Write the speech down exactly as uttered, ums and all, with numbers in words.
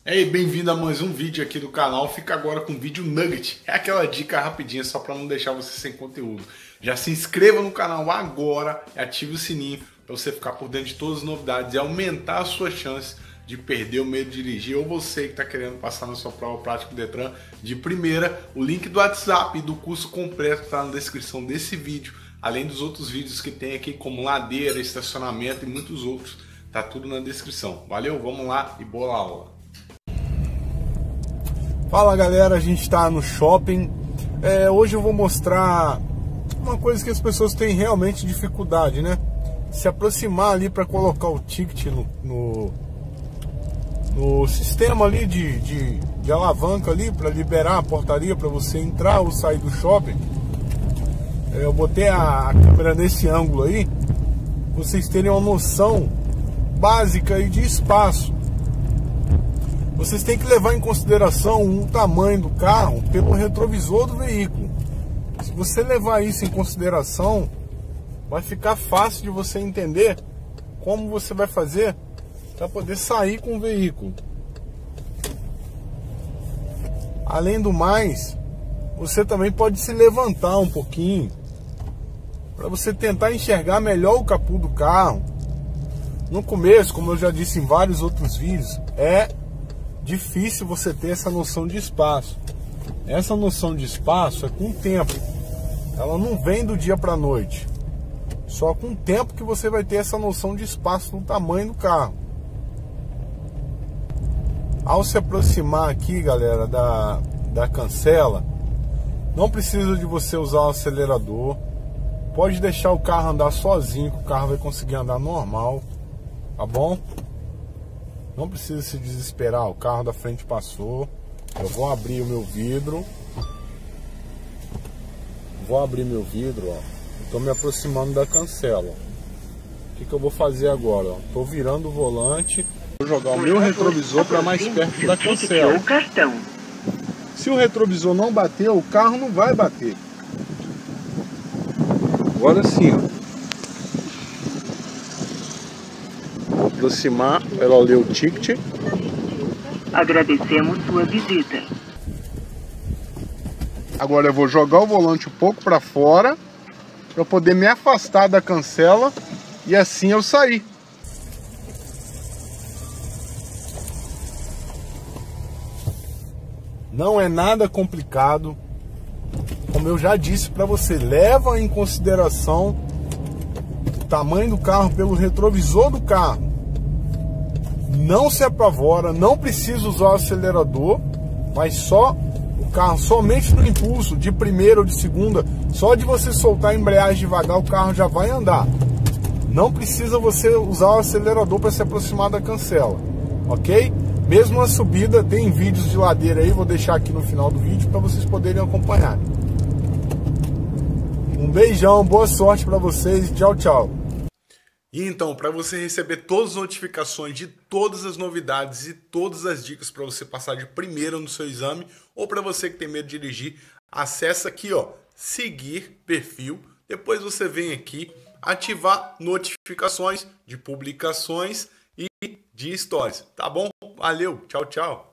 Ei, bem-vindo a mais um vídeo aqui do canal. Fica agora com o vídeo Nugget. É aquela dica rapidinha só para não deixar você sem conteúdo. Já se inscreva no canal agora e ative o sininho para você ficar por dentro de todas as novidades e aumentar a sua chance de perder o medo de dirigir, ou você que está querendo passar na sua prova prática do Detran de primeira. O link do WhatsApp e do curso completo está na descrição desse vídeo, além dos outros vídeos que tem aqui como ladeira, estacionamento e muitos outros. Tá tudo na descrição. Valeu, vamos lá e boa aula. Fala galera, a gente está no shopping. É, hoje eu vou mostrar uma coisa que as pessoas têm realmente dificuldade, né? Se aproximar ali para colocar o ticket no, no, no sistema ali de, de, de alavanca ali para liberar a portaria para você entrar ou sair do shopping. É, eu botei a, a câmera nesse ângulo aí, vocês terem uma noção básica aí de espaço. Vocês têm que levar em consideração o tamanho do carro pelo retrovisor do veículo. Se você levar isso em consideração, vai ficar fácil de você entender como você vai fazer para poder sair com o veículo. Além do mais, você também pode se levantar um pouquinho para você tentar enxergar melhor o capô do carro. No começo, como eu já disse em vários outros vídeos, é difícil você ter essa noção de espaço. Essa noção de espaço é com o tempo. Ela não vem do dia para a noite. Só com o tempo que você vai ter essa noção de espaço no tamanho do carro. Ao se aproximar aqui, galera, da, da cancela, não precisa de você usar o acelerador. Pode deixar o carro andar sozinho, que o carro vai conseguir andar normal. Tá bom? Não precisa se desesperar, o carro da frente passou. Eu vou abrir o meu vidro. Vou abrir meu vidro, ó. Estou me aproximando da cancela. O que, que eu vou fazer agora? Estou virando o volante. Vou jogar o meu retrovisor para mais perto da cancela. Se o retrovisor não bater, o carro não vai bater. Agora sim, ó. Vou aproximar, ela leu o ticket. Agradecemos sua visita. Agora eu vou jogar o volante um pouco para fora para poder me afastar da cancela e assim eu sair. Não é nada complicado. Como eu já disse para você, leva em consideração o tamanho do carro pelo retrovisor do carro. Não se apavora, não precisa usar o acelerador, mas só o carro, somente no impulso, de primeira ou de segunda, só de você soltar a embreagem devagar, o carro já vai andar. Não precisa você usar o acelerador para se aproximar da cancela, ok? Mesmo na subida, tem vídeos de ladeira aí, vou deixar aqui no final do vídeo para vocês poderem acompanhar. Um beijão, boa sorte para vocês e tchau, tchau. E então, para você receber todas as notificações de todas as novidades e todas as dicas para você passar de primeira no seu exame, ou para você que tem medo de dirigir, acessa aqui, ó, seguir perfil. Depois você vem aqui ativar notificações de publicações e de stories, tá bom? Valeu, tchau, tchau.